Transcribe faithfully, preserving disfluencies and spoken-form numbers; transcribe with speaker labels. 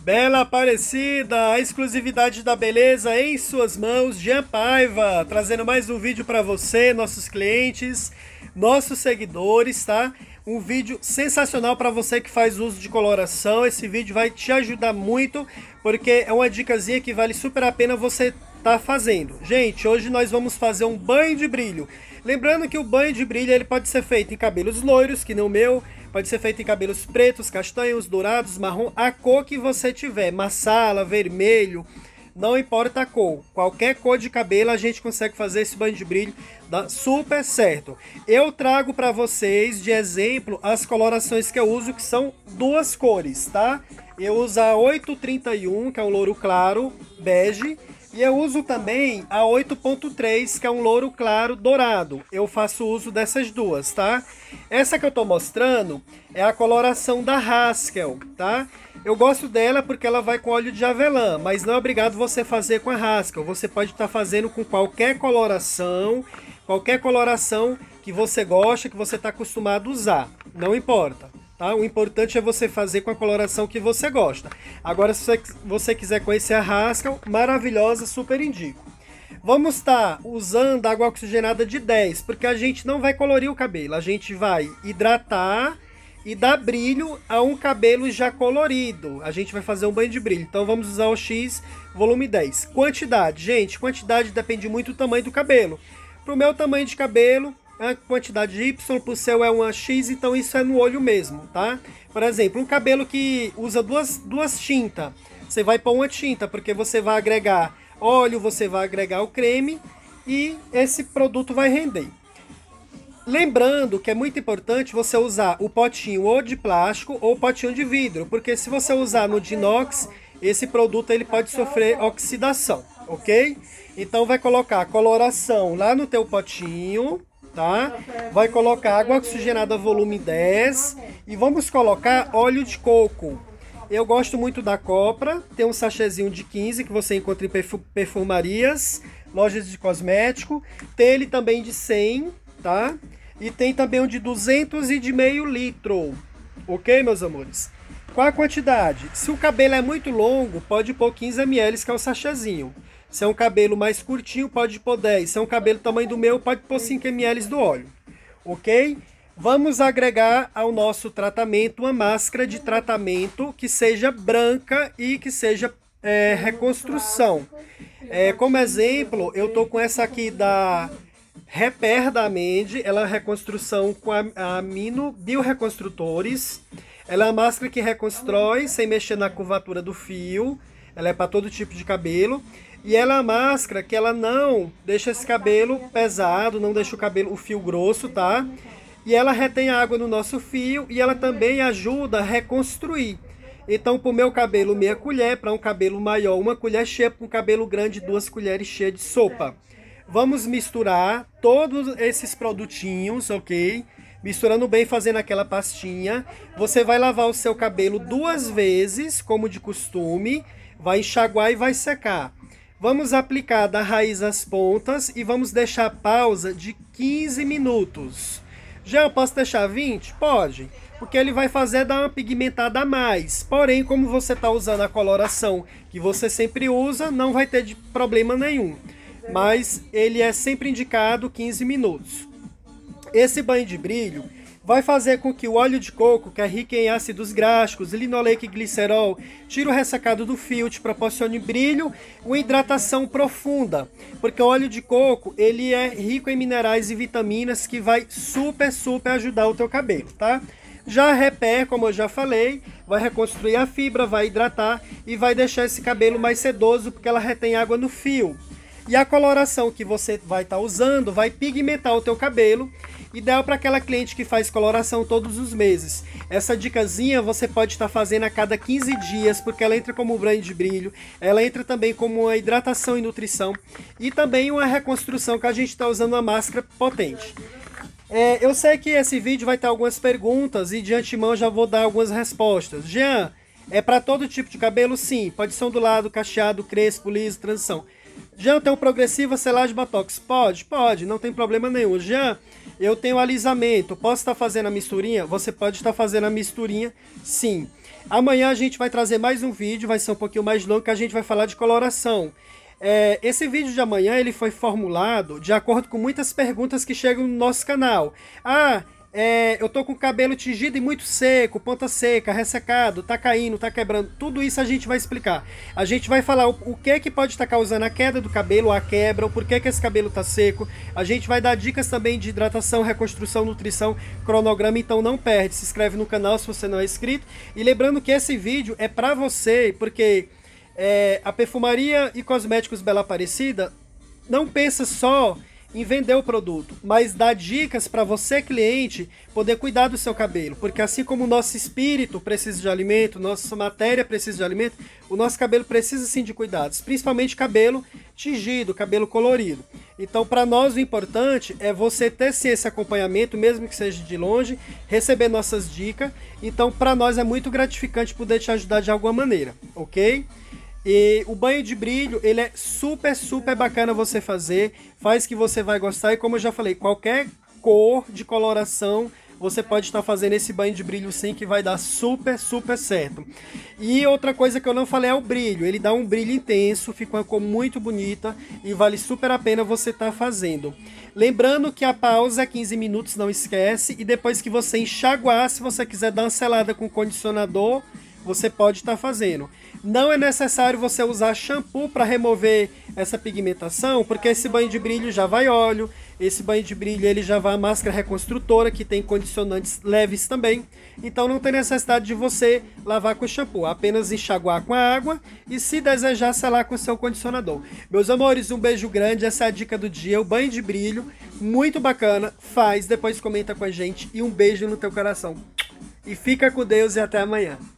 Speaker 1: Bela Aparecida, a exclusividade da beleza em suas mãos, Jean Paiva, trazendo mais um vídeo para você, nossos clientes, nossos seguidores, tá? Um vídeo sensacional para você que faz uso de coloração. Esse vídeo vai te ajudar muito, porque é uma dicasinha que vale super a pena você tá fazendo. Gente, hoje nós vamos fazer um banho de brilho. Lembrando que o banho de brilho ele pode ser feito em cabelos loiros, que nem o meu, pode ser feito em cabelos pretos, castanhos, dourados, marrom, a cor que você tiver, marsala, vermelho, não importa a cor, qualquer cor de cabelo a gente consegue fazer esse banho de brilho, dá super certo. Eu trago para vocês de exemplo as colorações que eu uso, que são duas cores, tá? Eu uso a oito trinta e um, que é um louro claro, bege, e eu uso também a oito ponto três, que é um louro claro dourado. Eu faço uso dessas duas, tá? Essa que eu tô mostrando é a coloração da Haskell, tá? Eu gosto dela porque ela vai com óleo de avelã, mas não é obrigado você fazer com a Haskell. Você pode estar fazendo com qualquer coloração, qualquer coloração que você gosta, que você está acostumado a usar. Não importa. Tá? O importante é você fazer com a coloração que você gosta. Agora, se você, você quiser conhecer a Haskell, maravilhosa, super indico. Vamos estar usando água oxigenada de dez, porque a gente não vai colorir o cabelo. A gente vai hidratar e dar brilho a um cabelo já colorido. A gente vai fazer um banho de brilho. Então vamos usar o X volume dez. Quantidade, gente, quantidade depende muito do tamanho do cabelo. Para o meu tamanho de cabelo, a quantidade de Y, para o seu é uma X, então isso é no olho mesmo, tá? Por exemplo, um cabelo que usa duas, duas tintas, você vai pôr uma tinta, porque você vai agregar óleo, você vai agregar o creme e esse produto vai render. Lembrando que é muito importante você usar o potinho ou de plástico ou potinho de vidro, porque se você usar no de inox, esse produto ele pode sofrer oxidação, ok? Então vai colocar a coloração lá no teu potinho, tá? Vai colocar água oxigenada volume dez e vamos colocar óleo de coco. Eu gosto muito da Copra, tem um sachêzinho de quinze que você encontra em perfumarias, lojas de cosmético. Tem ele também de cem, tá? E tem também um de duzentos e de meio litro. Ok, meus amores? Qual a quantidade? Se o cabelo é muito longo, pode pôr quinze mililitros, que é o sachêzinho. Se é um cabelo mais curtinho, pode pôr dez. Se é um cabelo tamanho do meu, pode pôr cinco mililitros do óleo. Ok? Vamos agregar ao nosso tratamento uma máscara de tratamento que seja branca e que seja é, reconstrução. É, como exemplo, eu tô com essa aqui da Repair da Amende. Ela é reconstrução com a, a Amino Bioreconstrutores. Ela é uma máscara que reconstrói sem mexer na curvatura do fio. Ela é para todo tipo de cabelo. E ela é uma máscara que ela não deixa esse cabelo pesado, não deixa o cabelo, o fio grosso, tá? E ela retém água no nosso fio e ela também ajuda a reconstruir. Então, para o meu cabelo, meia colher, para um cabelo maior, uma colher cheia, para um cabelo grande, duas colheres cheias de sopa. Vamos misturar todos esses produtinhos, ok? Misturando bem, fazendo aquela pastinha. Você vai lavar o seu cabelo duas vezes, como de costume. Vai enxaguar e vai secar. Vamos aplicar da raiz às pontas e vamos deixar pausa de quinze minutos. Já eu posso deixar vinte? Pode, porque ele vai fazer dar uma pigmentada a mais. Porém, como você está usando a coloração que você sempre usa, não vai ter de problema nenhum. Mas ele é sempre indicado quinze minutos. Esse banho de brilho vai fazer com que o óleo de coco, que é rico em ácidos graxos, linoleico e glicerol, tire o ressecado do fio, te proporcione brilho, uma hidratação profunda. Porque o óleo de coco, ele é rico em minerais e vitaminas que vai super, super ajudar o teu cabelo, tá? Já a Repair, como eu já falei, vai reconstruir a fibra, vai hidratar e vai deixar esse cabelo mais sedoso, porque ela retém água no fio. E a coloração que você vai estar usando vai pigmentar o teu cabelo. Ideal para aquela cliente que faz coloração todos os meses. Essa dicasinha você pode estar fazendo a cada quinze dias, porque ela entra como um banho de brilho, ela entra também como uma hidratação e nutrição, e também uma reconstrução, que a gente está usando uma máscara potente. É, eu sei que esse vídeo vai ter algumas perguntas, e de antemão já vou dar algumas respostas. Jean, é para todo tipo de cabelo? Sim. Pode ser ondulado, cacheado, crespo, liso, transição. Jean, tem um progressiva, selagem, botox? Pode? Pode, não tem problema nenhum. Jean, Eu tenho alisamento, posso estar fazendo a misturinha? Você pode estar fazendo a misturinha, sim. Amanhã a gente vai trazer mais um vídeo, vai ser um pouquinho mais longo, que a gente vai falar de coloração. É, esse vídeo de amanhã ele foi formulado de acordo com muitas perguntas que chegam no nosso canal. Ah, é, eu tô com o cabelo tingido e muito seco, ponta seca, ressecado, tá caindo, tá quebrando. Tudo isso a gente vai explicar. A gente vai falar o, o que é que pode estar causando a queda do cabelo, a quebra, o porquê que esse cabelo tá seco. A gente vai dar dicas também de hidratação, reconstrução, nutrição, cronograma, então não perde. Se inscreve no canal se você não é inscrito. E lembrando que esse vídeo é pra você, porque é, a Perfumaria e Cosméticos Bela Aparecida não pensa só em vender o produto, mas dá dicas para você, cliente, poder cuidar do seu cabelo, porque assim como o nosso espírito precisa de alimento, nossa matéria precisa de alimento, o nosso cabelo precisa sim de cuidados, principalmente cabelo tingido, cabelo colorido. Então, para nós o importante é você ter sim esse acompanhamento, mesmo que seja de longe, receber nossas dicas. Então, para nós é muito gratificante poder te ajudar de alguma maneira, ok? E o banho de brilho, ele é super, super bacana você fazer, faz que você vai gostar, e como eu já falei, qualquer cor de coloração, você pode estar fazendo esse banho de brilho sim, que vai dar super, super certo. E outra coisa que eu não falei é o brilho, ele dá um brilho intenso, fica uma cor muito bonita, e vale super a pena você estar fazendo. Lembrando que a pausa é quinze minutos, não esquece, e depois que você enxaguar, se você quiser dar uma selada com condicionador, você pode estar fazendo. Não é necessário você usar shampoo para remover essa pigmentação, porque esse banho de brilho já vai óleo, esse banho de brilho ele já vai a máscara reconstrutora, que tem condicionantes leves também, então não tem necessidade de você lavar com shampoo, apenas enxaguar com a água e, se desejar, selar com o seu condicionador. Meus amores, um beijo grande, essa é a dica do dia, o banho de brilho, muito bacana, faz, depois comenta com a gente, e um beijo no teu coração. E fica com Deus e até amanhã.